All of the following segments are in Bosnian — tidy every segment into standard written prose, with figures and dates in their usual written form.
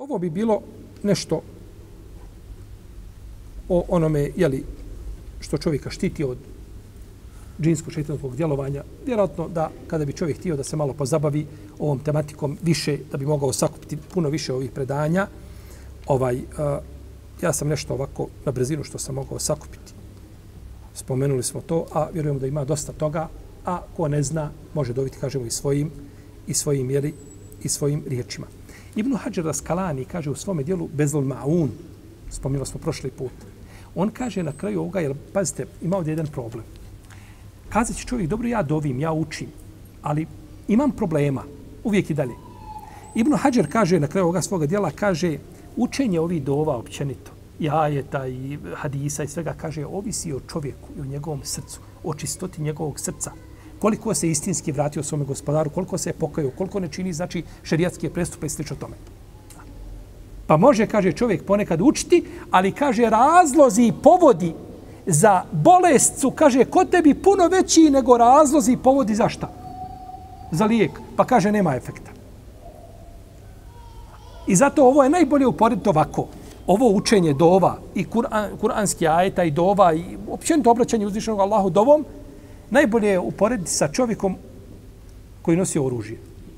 Ovo bi bilo nešto o onome, jeli, što čovjeka štiti od džinskog šejtanskog djelovanja. Vjerojatno da kada bi čovjek htio da se malo pozabavi ovom tematikom više, da bi mogao sakupiti puno više ovih predanja, ja sam nešto ovako na brzinu što sam mogao sakupiti. Spomenuli smo to, a vjerujemo da ima dosta toga, a ko ne zna može dobiti, kažemo, i svojim riječima. Ibn Hadžar Askalani kaže u svome dijelu Bezul Ma'un, spomenuli smo prošli put, on kaže na kraju ovoga, jer pazite, ima ovdje jedan problem. Kazat će čovjek, dobro, ja dovim, ja učim, ali imam problema, uvijek i dalje. Ibn Hadžar kaže na kraju ovoga svoga dijela, kaže, učenje ovih dova općenito, i ajeta i hadisa i svega, kaže, ovisi o čovjeku i o njegovom srcu, o čistoti njegovog srca. Koliko se istinski vratio svome gospodaru, koliko se je pokajao, koliko ne čini, znači, šerijatske prestupe i slično tome. Pa može, kaže, čovjek ponekad učiti, ali, kaže, razlozi i povodi za bolest su, kaže, kod tebi puno veći nego razlozi i povodi za šta? Za lijek. Pa kaže, nema efekta. I zato ovo je najbolje uporediti ovako. Ovo učenje dova i kuranski ajeta i dova i općenito obraćanje uzvišenog Allahu dovom, najbolje je uporediti sa čovjekom koji nosi oružje.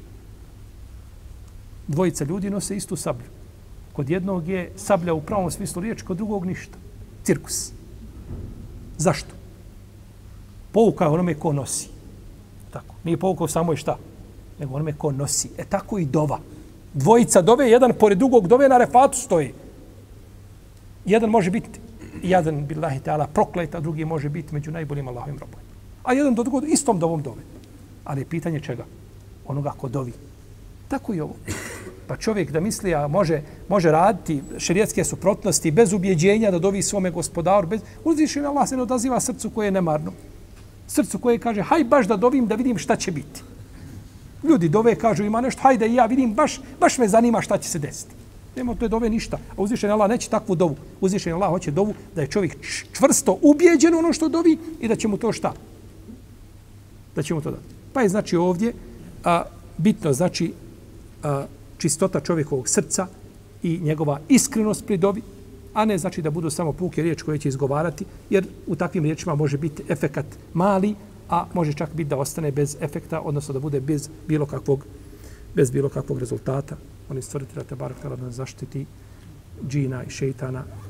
Dvojica ljudi nose istu sablju. Kod jednog je sablja u pravom smislu riječi, kod drugog ništa. Cirkus. Zašto? Pouka onome ko nosi. Tako. Nije pouka samo i šta, nego onome ko nosi. Tako i dova. Dvojica dove, jedan pored drugog dove na refatu stoji. Jedan može biti, jedan billahi ta'ala proklet, a drugi može biti među najboljim Allahovim robom. A jedan do drugog istom dovom dove. Ali je pitanje čega? Onoga ko dovi. Tako i ovo. Pa čovjek da misli, a može raditi šerijatske suprotnosti bez ubjeđenja da dovi svome gospodaru. Uzvišeni Allah se ne odaziva srcu koje je nemarno. Srcu koje kaže, haj baš da dovim da vidim šta će biti. Ljudi dove kažu, ima nešto, hajde i ja vidim, baš me zanima šta će se desiti. Nema od te dove ništa. A uzvišeni Allah neće takvu dovu. Uzvišeni Allah hoće dovu da je čovjek čvrsto ubjeđen ono što dovi i da će mu to šta? Da će mu to dati. Pa je znači ovdje bitno znači čistota čovjekovog srca i njegova iskrenost pri dovi, a ne znači da budu samo puke riječi koje će izgovarati, jer u takvim riječima može biti efekat mali, a može čak biti da ostane bez efekta, odnosno da bude bez bilo kakvog rezultata. Oni stvoritelja te barak da zaštiti džina i šejtana